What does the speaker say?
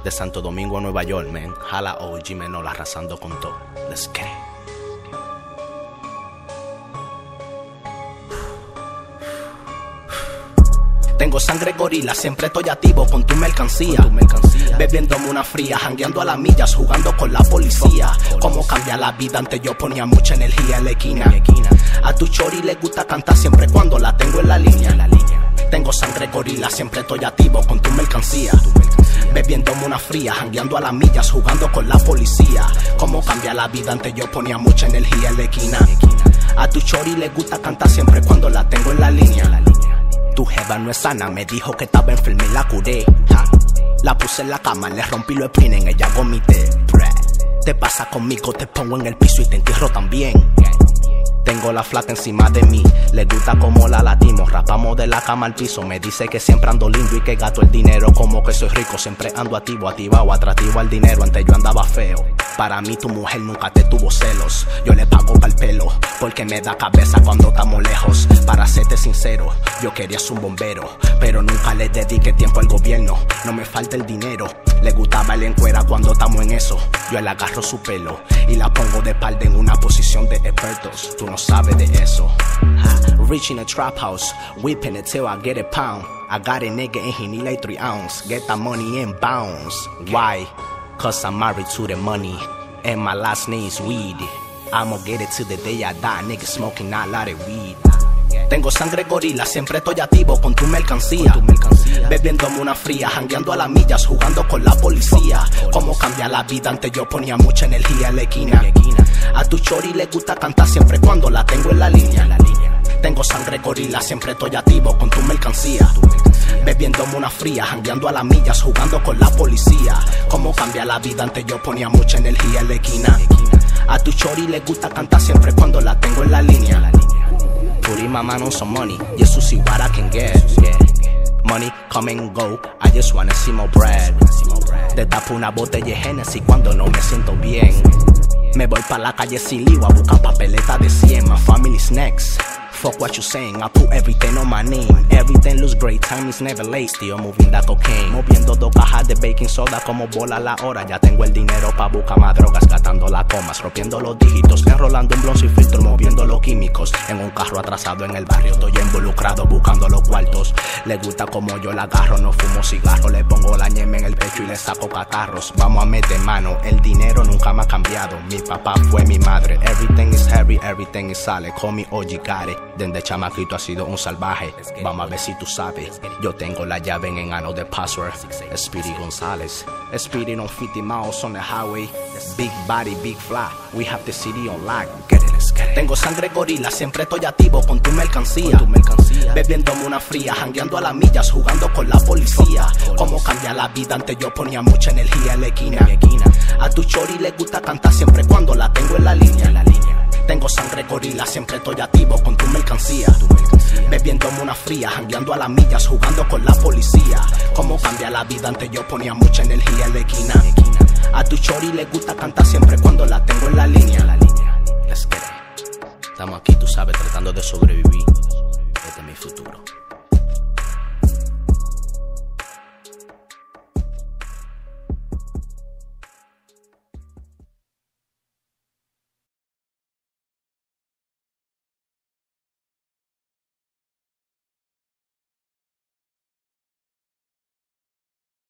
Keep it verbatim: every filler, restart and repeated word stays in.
De Santo Domingo a Nueva York, man. Jala O G Menor arrasando con todo. Let's get it. Tengo sangre gorila, siempre estoy activo con tu mercancía, con tu mercancía. Bebiéndome una fría, jangueando a las millas, jugando con la policía. Cómo cambia la vida, antes yo ponía mucha energía en la esquina. A tu chori le gusta cantar siempre cuando la tengo en la línea. Tengo sangre gorila, siempre estoy activo con tu mercancía. Bebiéndome una fría, jangueando a las millas, jugando con la policía. Cómo cambia la vida, antes yo ponía mucha energía en la esquina. A tu chori le gusta cantar siempre cuando la tengo en la línea. Tu jeva no es sana, me dijo que estaba enferma y la curé. Ja. La puse en la cama, le rompí los sprint, en ella vomité. Te pasa conmigo, te pongo en el piso y te entierro también. Tengo la flaca encima de mí, le gusta como la latimos. Rapamos de la cama al piso, me dice que siempre ando lindo y que gato el dinero. Como que soy rico, siempre ando activo, activado, atractivo al dinero. Antes yo andaba feo, para mí tu mujer nunca te tuvo celos. Yo le pago pa'l pelo, porque me da cabeza cuando estamos lejos. Para serte sincero, yo quería ser un bombero, pero nunca le dediqué tiempo al gobierno. No me falta el dinero, le gustaba el encuera cuando estamos en eso. Yo le agarro su pelo y la pongo de espalda en una posición de expertos. Tú no sabes de eso. Rich in a trap house, whipping it till I get a pound. I got a nigga and he need like three ounce. Get that money and bounce. Why? Cause I'm married to the money and my last name is weed. I'ma get it till the day I die, nigga smoking not a lot of weed. Tengo sangre gorila, siempre estoy activo con tu mercancía. Con tu mercancía. Bebiéndome una fría, jangueando a las millas, jugando con la policía. Cómo cambia la vida, antes yo ponía mucha energía en la esquina. A tu chori le gusta cantar siempre cuando la tengo en la línea. Tengo sangre gorila, siempre estoy activo con tu mercancía. Bebiéndome una fría, jangueando a las millas, jugando con la policía. Cómo cambia la vida, antes yo ponía mucha energía en la esquina. A tu chori le gusta cantar siempre cuando la tengo en la línea. Putting my mind on some money, just to see what I can get, yeah. Money come and go, I just wanna see more bread. Te tapo una botella de Hennessy cuando no me siento bien. Me voy pa' la calle Silio a buscar papeleta de cien. My family's next. Fuck what you saying, I put everything on my name. Everything looks great, time is never late. Still moving that cocaine. Moviendo dos cajas de baking soda como bola la hora. Ya tengo el dinero pa' buscar más drogas, gastando las comas, rompiendo los dígitos, enrolando un blon sin filtro, moviendo los químicos. En un carro atrasado en el barrio, estoy involucrado buscando los cuartos. Le gusta como yo la agarro, no fumo cigarro. Le pongo la ñeme en el pecho y le saco catarros. Vamos a meter mano, el dinero nunca me ha cambiado. Mi papá fue mi madre. Everything is heavy, everything is solid. Call me O G Got it. Desde chamaquito ha sido un salvaje. Vamos a ver si tú sabes. Yo tengo la llave en el ano de password. Speedy González. Speedy on fifty miles on the highway. Big body, big fly. We have the city on lock. Get it, let's get it. Tengo sangre gorila, siempre estoy activo con tu mercancía. Con tu mercancía. Bebiéndome una fría, jangueando a las millas, jugando con la policía. Cómo cambia la vida, antes yo ponía mucha energía en la esquina. A tu chori le gusta cantar siempre cuando la tengo en la línea. Tengo sangre gorila, siempre estoy activo con tu mercancía. Bebiéndome una fría, jangueando a las millas, jugando con la policía. Cómo cambia la vida, antes yo ponía mucha energía en la esquina. A tu chori le gusta cantar siempre cuando la tengo en la línea. Let's get it. Estamos aquí, tú sabes, tratando de sobrevivir. Este es mi futuro.